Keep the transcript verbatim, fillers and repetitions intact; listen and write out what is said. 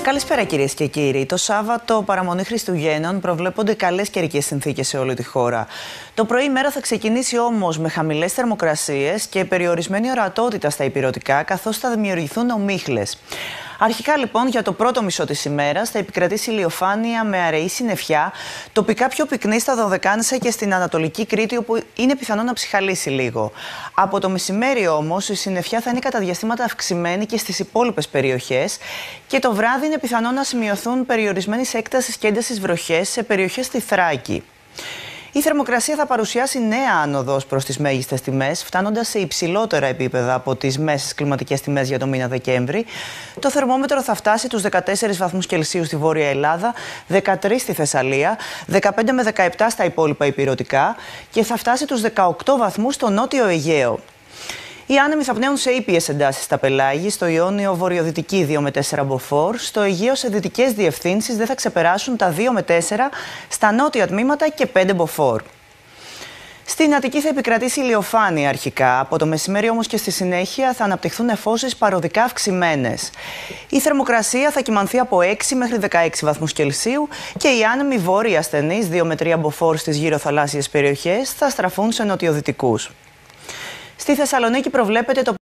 Καλησπέρα κυρίες και κύριοι. Το Σάββατο, παραμονή Χριστουγέννων, προβλέπονται καλές καιρικές συνθήκες σε όλη τη χώρα. Το πρωί η μέρα θα ξεκινήσει όμως με χαμηλές θερμοκρασίες και περιορισμένη ορατότητα στα ηπειρωτικά, καθώς θα δημιουργηθούν ομίχλες. Αρχικά λοιπόν για το πρώτο μισό της ημέρας θα επικρατήσει ηλιοφάνεια με αραιή συννεφιά, τοπικά πιο πυκνή στα Δωδεκάνησα και στην Ανατολική Κρήτη, όπου είναι πιθανό να ψυχαλίσει λίγο. Από το μεσημέρι όμως η συννεφιά θα είναι κατά διαστήματα αυξημένη και στις υπόλοιπες περιοχές και το βράδυ είναι πιθανό να σημειωθούν περιορισμένης έκτασης και έντασης βροχές σε περιοχές στη Θράκη. Η θερμοκρασία θα παρουσιάσει νέα άνοδο προς τις μέγιστες τιμές, φτάνοντας σε υψηλότερα επίπεδα από τις μέσες κλιματικές τιμές για το μήνα Δεκέμβρη. Το θερμόμετρο θα φτάσει τους δεκατέσσερις βαθμούς Κελσίου στη Βόρεια Ελλάδα, δεκατρείς στη Θεσσαλία, δεκαπέντε με δεκαεπτά στα υπόλοιπα ηπειρωτικά και θα φτάσει τους δεκαοκτώ βαθμούς στο Νότιο Αιγαίο. Οι άνεμοι θα πνέουν σε ήπιες εντάσεις στα πελάγη, στο Ιόνιο βορειοδυτική δύο με τέσσερα μποφόρ, στο Αιγαίο σε δυτικές διευθύνσεις δεν θα ξεπεράσουν τα δύο με τέσσερα, στα νότια τμήματα και πέντε μποφόρ. Στην Αττική θα επικρατήσει ηλιοφάνεια αρχικά, από το μεσημέρι όμως και στη συνέχεια θα αναπτυχθούν νεφώσεις παροδικά αυξημένες. Η θερμοκρασία θα κυμανθεί από έξι μέχρι δεκαέξι βαθμούς Κελσίου και οι άνεμοι βόρειοι ασθενείς δύο με τρία μποφόρ στις γύρω θαλάσσιες περιοχές θα στραφούν σε νοτιοδυτικούς. Στη Θεσσαλονίκη προβλέπεται το